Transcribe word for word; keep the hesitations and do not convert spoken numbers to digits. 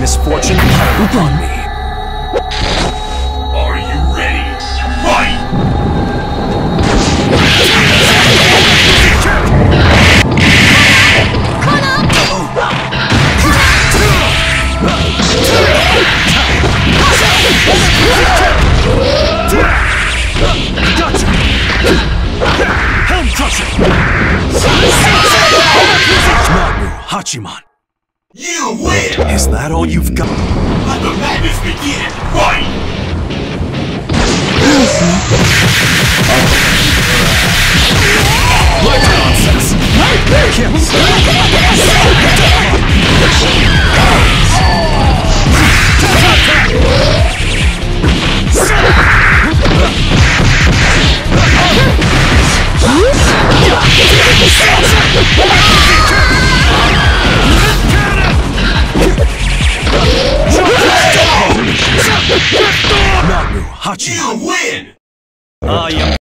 misfortune piled upon me. Are you ready? Fight! Gotcha! Helm Crusher! Namu Hachiman! You win! Is that all you've got? Let the madness begin! Fight! What nonsense! Kills! Namu Hachiman! You win! I am